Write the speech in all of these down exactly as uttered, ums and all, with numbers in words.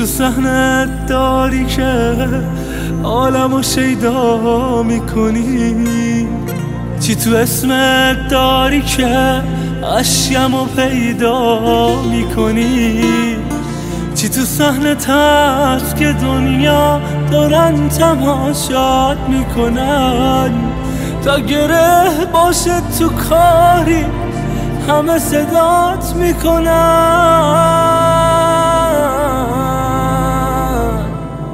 تو صحنت داری که عالمو شیدا میکنی؟ چی تو اسمت داری که اشکمو پیدا میکنی؟ چی تو صحنت هست که دنیا دارن تماشات میکنن؟ تا گره باشه تو کاری همه صدات میکنن.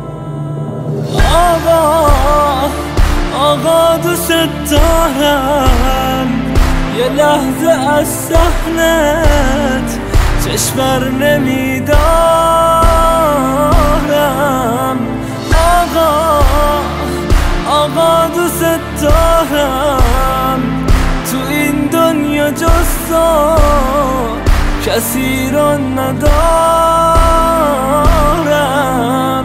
آقا آقا دوست دارم، یه لحظه از صحنت چشم بر نمیدارم. آقا آقا دوست دارم، تو این دنیا جز تو کسی رو ندارم.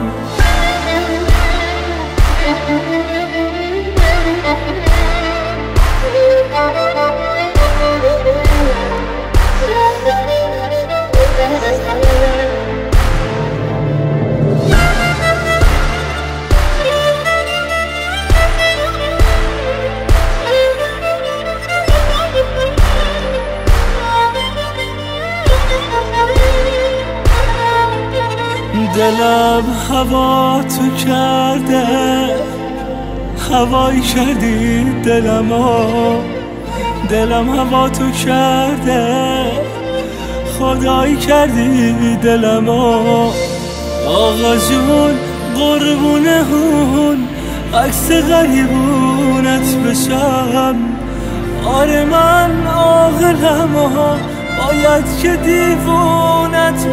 دلم هوا تو کرده، هوایی کردی دلمو. دلم هوا تو کرده، خدایی کردی دلمو. آقا جون قربونه هون عکس غریبونت بشم. آره من عاقلم و باید که دیوونت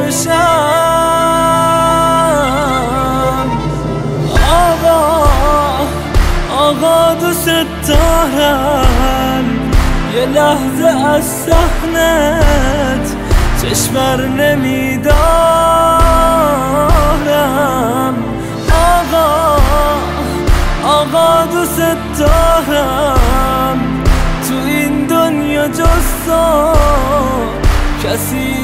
بشم. آقا آقا دوست دارم، یه لحظه از صحنت چشم بر نمیدارم. آقا آقا دوست دارم، تو این دنیا جز تو کسی